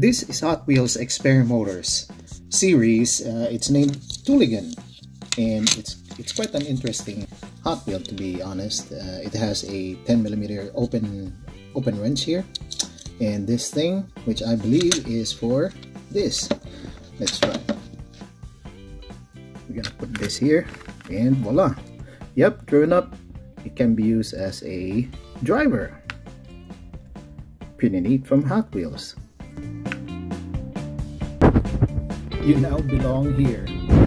This is Hot Wheels Experiment Motors series. It's named Tooligan, and it's quite an interesting Hot Wheel, to be honest. It has a 10mm open wrench here, and this thing, which I believe is for this. Let's try. We're gonna put this here, and voila! Yep, true enough, it can be used as a driver. Pretty neat from Hot Wheels. You now belong here.